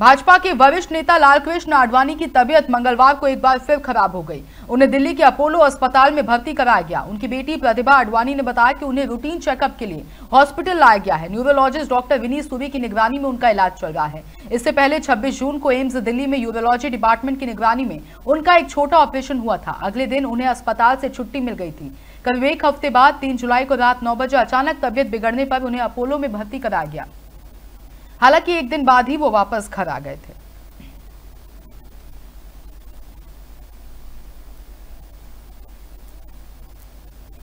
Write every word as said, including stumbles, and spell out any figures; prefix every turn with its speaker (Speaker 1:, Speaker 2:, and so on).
Speaker 1: भाजपा के वरिष्ठ नेता लालकृष्ण आडवाणी की तबीयत मंगलवार को एक बार फिर खराब हो गई। उन्हें दिल्ली के अपोलो अस्पताल में भर्ती कराया गया। उनकी बेटी प्रतिभा आडवाणी ने बताया कि उन्हें रूटीन चेकअप के लिए हॉस्पिटल लाया गया है। न्यूरोलॉजिस्ट डॉक्टर विनीत सूरी की निगरानी में उनका इलाज चल रहा है। इससे पहले छब्बीस जून को एम्स दिल्ली में यूरोलॉजी डिपार्टमेंट की निगरानी में उनका एक छोटा ऑपरेशन हुआ था। अगले दिन उन्हें अस्पताल से छुट्टी मिल गई थी। करीब एक हफ्ते बाद तीन जुलाई को रात नौ बजे अचानक तबियत बिगड़ने पर उन्हें अपोलो में भर्ती कराया गया। हालांकि एक दिन बाद ही वो वापस घर आ गए थे।